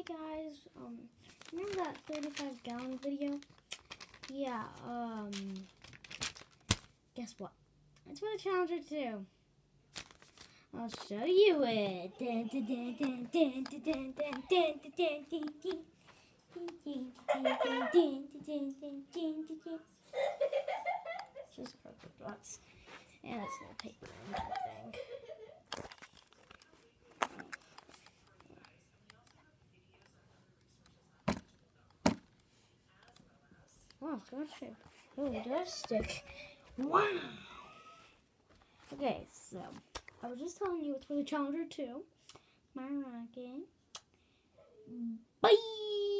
Hey guys, remember that 35-gallon video? Yeah, guess what? It's for the Challenger 2. I'll show you it. Just purple dots. And it's a little paper in that thing. Oh, it's gonna stick. Oh, it does stick. Wow! Okay, so I was just telling you it's for the Challenger 2. My rocket. Bye!